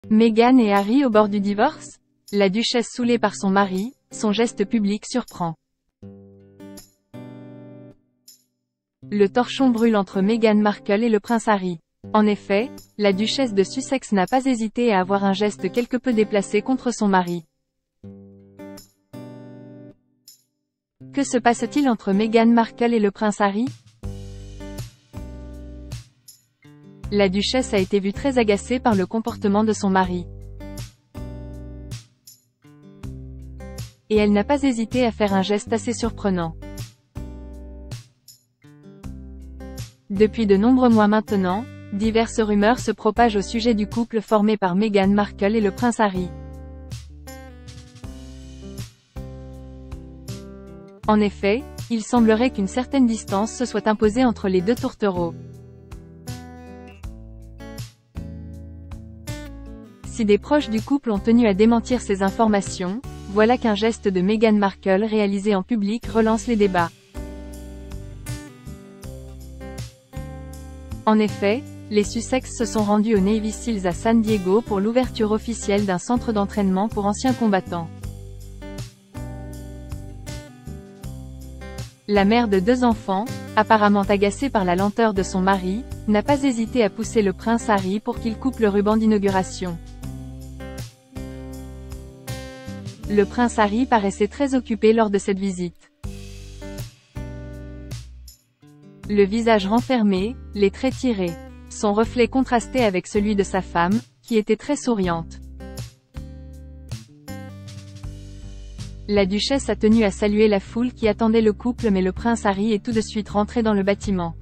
Meghan et Harry au bord du divorce? La duchesse saoulée par son mari, son geste public surprend. Le torchon brûle entre Meghan Markle et le prince Harry. En effet, la duchesse de Sussex n'a pas hésité à avoir un geste quelque peu déplacé contre son mari. Que se passe-t-il entre Meghan Markle et le prince Harry? La duchesse a été vue très agacée par le comportement de son mari. Et elle n'a pas hésité à faire un geste assez surprenant. Depuis de nombreux mois maintenant, diverses rumeurs se propagent au sujet du couple formé par Meghan Markle et le prince Harry. En effet, il semblerait qu'une certaine distance se soit imposée entre les deux tourtereaux. Si des proches du couple ont tenu à démentir ces informations, voilà qu'un geste de Meghan Markle réalisé en public relance les débats. En effet, les Sussex se sont rendus aux Navy Seals à San Diego pour l'ouverture officielle d'un centre d'entraînement pour anciens combattants. La mère de 2 enfants, apparemment agacée par la lenteur de son mari, n'a pas hésité à pousser le prince Harry pour qu'il coupe le ruban d'inauguration. Le prince Harry paraissait très occupé lors de cette visite. Le visage renfermé, les traits tirés. Son reflet contrastait avec celui de sa femme, qui était très souriante. La duchesse a tenu à saluer la foule qui attendait le couple, mais le prince Harry est tout de suite rentré dans le bâtiment.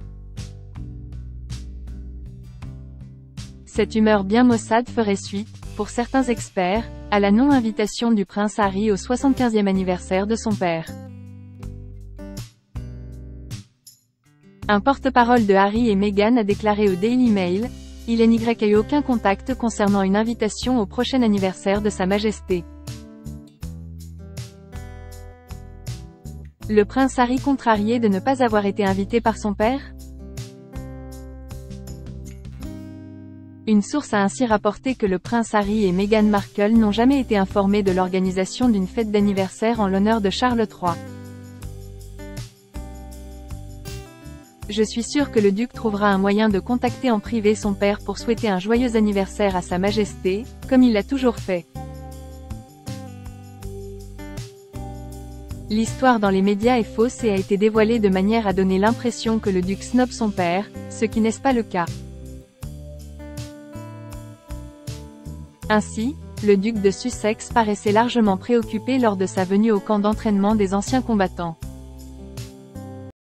Cette humeur bien maussade ferait suite, pour certains experts, à la non-invitation du prince Harry au 75e anniversaire de son père. Un porte-parole de Harry et Meghan a déclaré au Daily Mail, « Il n'y a eu aucun contact concernant une invitation au prochain anniversaire de Sa Majesté. » Le prince Harry contrarié de ne pas avoir été invité par son père? Une source a ainsi rapporté que le prince Harry et Meghan Markle n'ont jamais été informés de l'organisation d'une fête d'anniversaire en l'honneur de Charles III. Je suis sûr que le duc trouvera un moyen de contacter en privé son père pour souhaiter un joyeux anniversaire à Sa Majesté, comme il l'a toujours fait. L'histoire dans les médias est fausse et a été dévoilée de manière à donner l'impression que le duc snobe son père, ce qui n'est pas le cas. Ainsi, le duc de Sussex paraissait largement préoccupé lors de sa venue au camp d'entraînement des anciens combattants.